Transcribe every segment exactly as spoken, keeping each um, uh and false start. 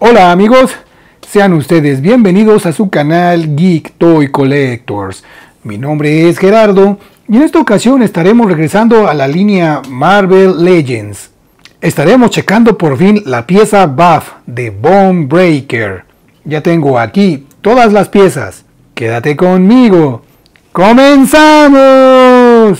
Hola amigos, sean ustedes bienvenidos a su canal Geek Toy Collectors. Mi nombre es Gerardo y en esta ocasión estaremos regresando a la línea Marvel Legends. Estaremos checando por fin la pieza Buff de Bone Breaker. Ya tengo aquí todas las piezas. Quédate conmigo. ¡Comenzamos!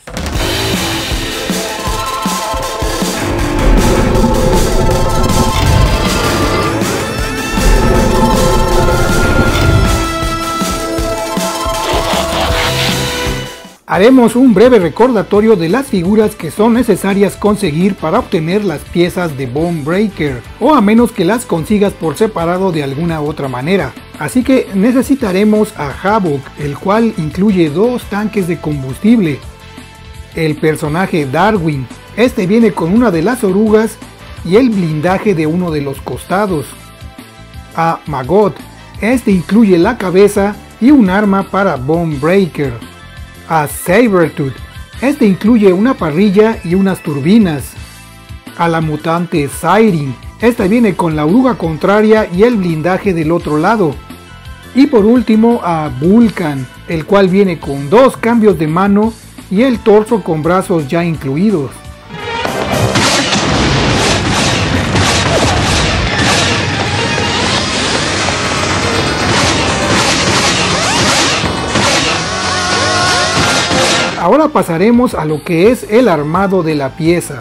Haremos un breve recordatorio de las figuras que son necesarias conseguir para obtener las piezas de Bone Breaker, o a menos que las consigas por separado de alguna otra manera. Así que necesitaremos a Havoc, el cual incluye dos tanques de combustible. El personaje Darwin, este viene con una de las orugas y el blindaje de uno de los costados. A Maggot, este incluye la cabeza y un arma para Bone Breaker. A Sabretooth, este incluye una parrilla y unas turbinas. A la mutante Siren, esta viene con la oruga contraria y el blindaje del otro lado. Y por último a Vulcan, el cual viene con dos cambios de mano y el torso con brazos ya incluidos. Ahora pasaremos a lo que es el armado de la pieza.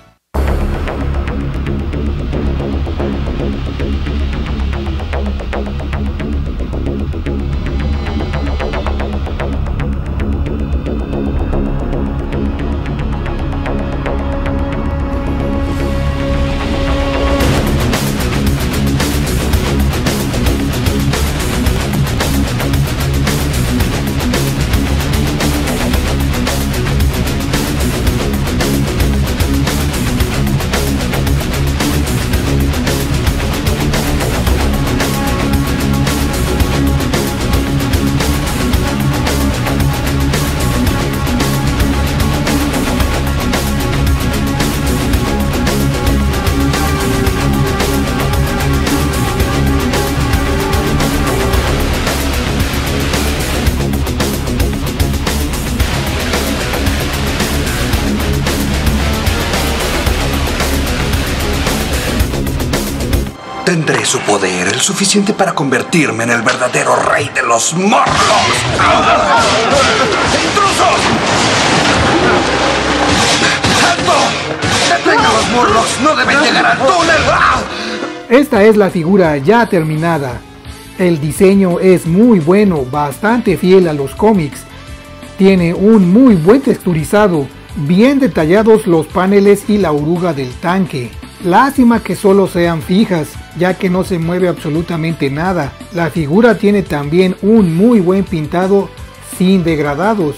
Tendré su poder, el suficiente para convertirme en el verdadero rey de los Morlocks. ¡Intrusos! ¡Alto! ¡Detengan a los Morlocks! ¡No deben llegar al túnel! Esta es la figura ya terminada. El diseño es muy bueno, bastante fiel a los cómics. Tiene un muy buen texturizado, bien detallados los paneles y la oruga del tanque. Lástima que solo sean fijas, ya que no se mueve absolutamente nada. La figura tiene también un muy buen pintado sin degradados.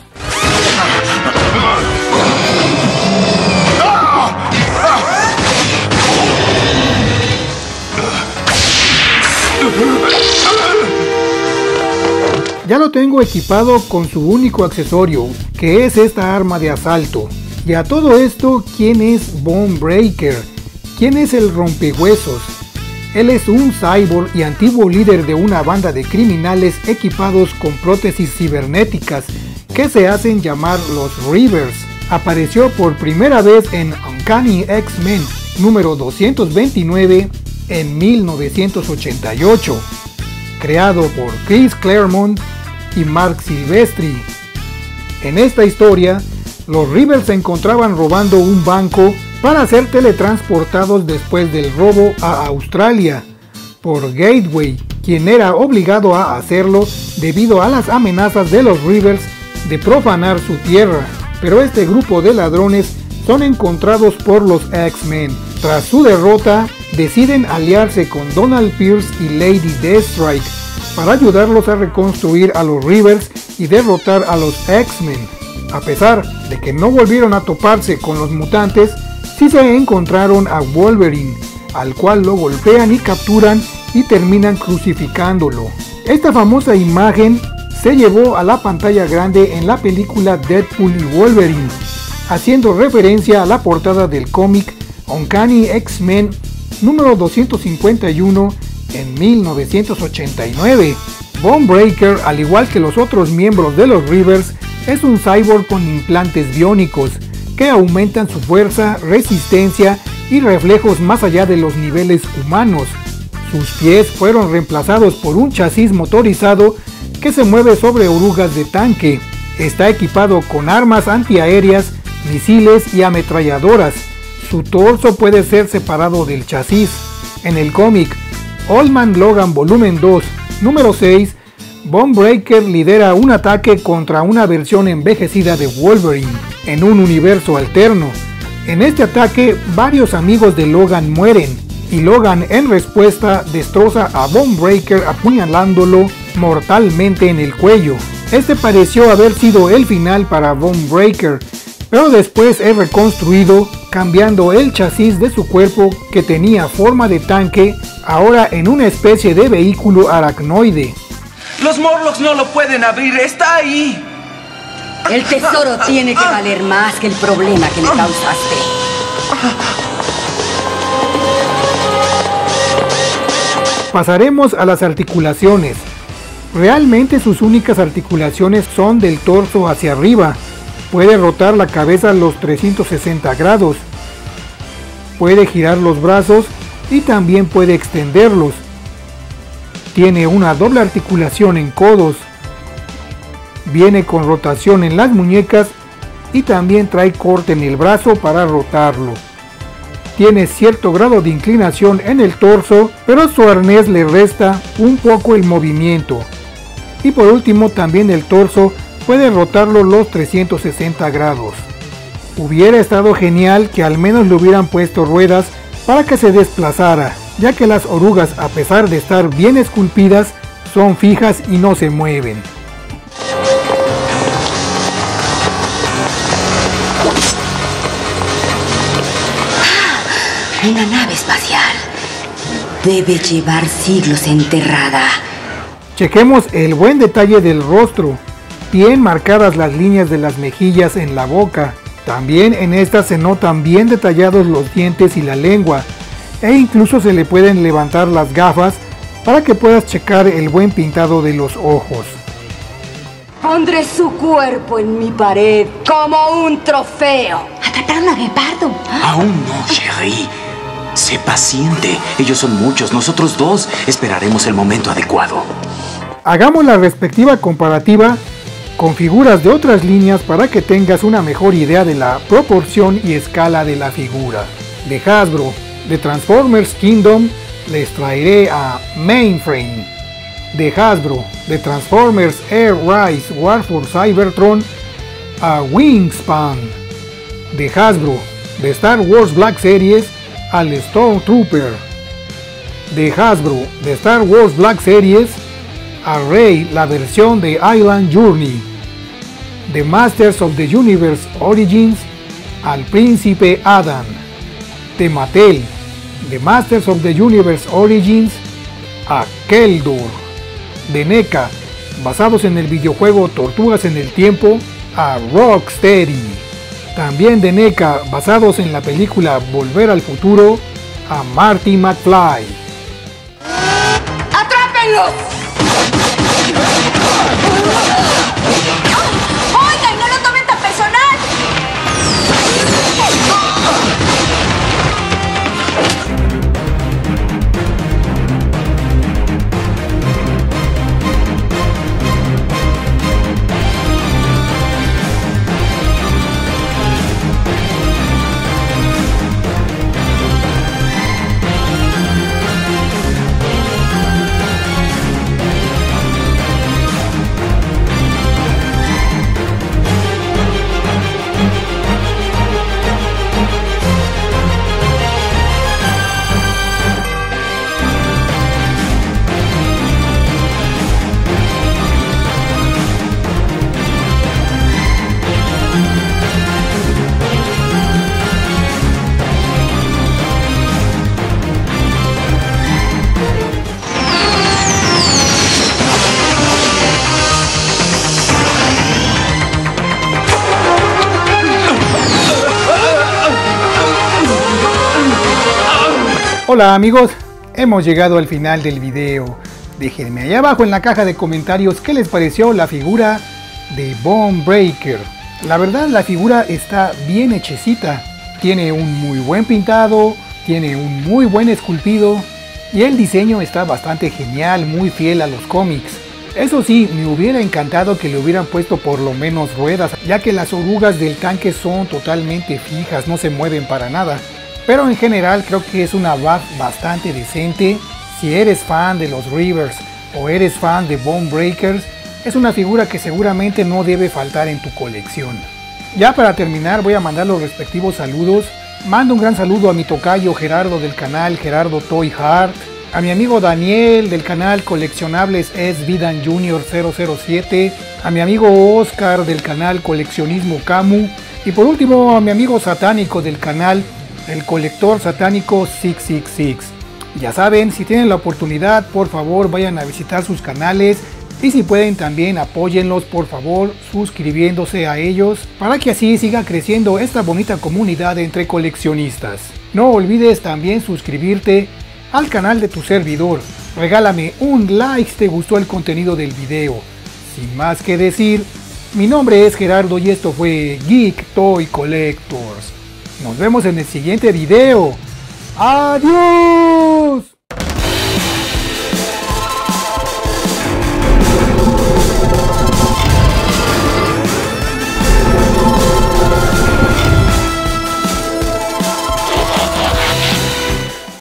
Ya lo tengo equipado con su único accesorio, que es esta arma de asalto. Y a todo esto, ¿quién es Bone Breaker? ¿Quién es el rompehuesos? Él es un cyborg y antiguo líder de una banda de criminales equipados con prótesis cibernéticas que se hacen llamar los Reavers. Apareció por primera vez en Uncanny X-Men número doscientos veintinueve en mil novecientos ochenta y ocho, creado por Chris Claremont y Mark Silvestri. En esta historia, los Reavers se encontraban robando un banco para ser teletransportados después del robo a Australia por Gateway, quien era obligado a hacerlo debido a las amenazas de los Reavers de profanar su tierra. Pero este grupo de ladrones son encontrados por los X-Men. Tras su derrota, deciden aliarse con Donald Pierce y Lady Deathstrike para ayudarlos a reconstruir a los Reavers y derrotar a los X-Men. A pesar de que no volvieron a toparse con los mutantes, sí se encontraron a Wolverine, al cual lo golpean y capturan y terminan crucificándolo. Esta famosa imagen se llevó a la pantalla grande en la película Deadpool y Wolverine, haciendo referencia a la portada del cómic Uncanny X-Men número doscientos cincuenta y uno en mil novecientos ochenta y nueve. Bone Breaker, al igual que los otros miembros de los Reavers, es un cyborg con implantes biónicos que aumentan su fuerza, resistencia y reflejos más allá de los niveles humanos. Sus pies fueron reemplazados por un chasis motorizado que se mueve sobre orugas de tanque. Está equipado con armas antiaéreas, misiles y ametralladoras. Su torso puede ser separado del chasis. En el cómic Old Man Logan Volumen dos, número seis, Bone Breaker lidera un ataque contra una versión envejecida de Wolverine en un universo alterno. En este ataque, varios amigos de Logan mueren, y Logan en respuesta destroza a Bone Breaker apuñalándolo mortalmente en el cuello. Este pareció haber sido el final para Bone Breaker, pero después es reconstruido, cambiando el chasis de su cuerpo, que tenía forma de tanque, ahora en una especie de vehículo aracnoide. Los Morlocks no lo pueden abrir, está ahí. El tesoro tiene que valer más que el problema que me causaste. Pasaremos a las articulaciones. Realmente sus únicas articulaciones son del torso hacia arriba. Puede rotar la cabeza a los trescientos sesenta grados. Puede girar los brazos y también puede extenderlos. Tiene una doble articulación en codos. Viene con rotación en las muñecas y también trae corte en el brazo para rotarlo. Tiene cierto grado de inclinación en el torso, pero su arnés le resta un poco el movimiento. Y por último, también el torso puede rotarlo los trescientos sesenta grados. Hubiera estado genial que al menos le hubieran puesto ruedas para que se desplazara, ya que las orugas, a pesar de estar bien esculpidas, son fijas y no se mueven. Una nave espacial. Debe llevar siglos enterrada. Chequemos el buen detalle del rostro. Bien marcadas las líneas de las mejillas en la boca. También en esta se notan bien detallados los dientes y la lengua. E incluso se le pueden levantar las gafas para que puedas checar el buen pintado de los ojos. Pondré su cuerpo en mi pared como un trofeo. Atraparon a Guepardo. Aún no, Sherry. Sé paciente. Ellos son muchos, nosotros dos. Esperaremos el momento adecuado. Hagamos la respectiva comparativa con figuras de otras líneas para que tengas una mejor idea de la proporción y escala de la figura. De Hasbro, de Transformers Kingdom, les traeré a Mainframe. De Hasbro, de Transformers Air Rise War for Cybertron, a Wingspan. De Hasbro, de Star Wars Black Series, al Stormtrooper. De Hasbro, de Star Wars Black Series, a Rey, la versión de Island Journey. De Masters of the Universe Origins, al Príncipe Adam. De Mattel, de Masters of the Universe Origins, a Keldor. De N E C A, basados en el videojuego Tortugas en el Tiempo, a Rocksteady. También de N E C A, basados en la película Volver al Futuro, a Marty McFly. ¡Atrápenlos! ¡Oigan, no lo tomen tan personal! Hola amigos, hemos llegado al final del video. Déjenme ahí abajo en la caja de comentarios qué les pareció la figura de Bone Breaker. La verdad, la figura está bien hechecita, tiene un muy buen pintado, tiene un muy buen esculpido y el diseño está bastante genial, muy fiel a los cómics. Eso sí, me hubiera encantado que le hubieran puesto por lo menos ruedas, ya que las orugas del tanque son totalmente fijas, no se mueven para nada. Pero en general creo que es una B A F bastante decente. Si eres fan de los Reavers o eres fan de Bone Breakers, es una figura que seguramente no debe faltar en tu colección. Ya para terminar voy a mandar los respectivos saludos. Mando un gran saludo a mi tocayo Gerardo del canal Gerardo Toy Heart, a mi amigo Daniel del canal Coleccionables S Vidan Junior cero cero siete, a mi amigo Oscar del canal Coleccionismo Camu y por último a mi amigo satánico del canal El Colector Satánico seiscientos sesenta y seis. Ya saben, si tienen la oportunidad, por favor vayan a visitar sus canales y si pueden también apóyenlos por favor suscribiéndose a ellos para que así siga creciendo esta bonita comunidad entre coleccionistas. No olvides también suscribirte al canal de tu servidor. Regálame un like si te gustó el contenido del video. Sin más que decir, mi nombre es Gerardo y esto fue Geek Toy Collectors. Nos vemos en el siguiente video. ¡Adiós!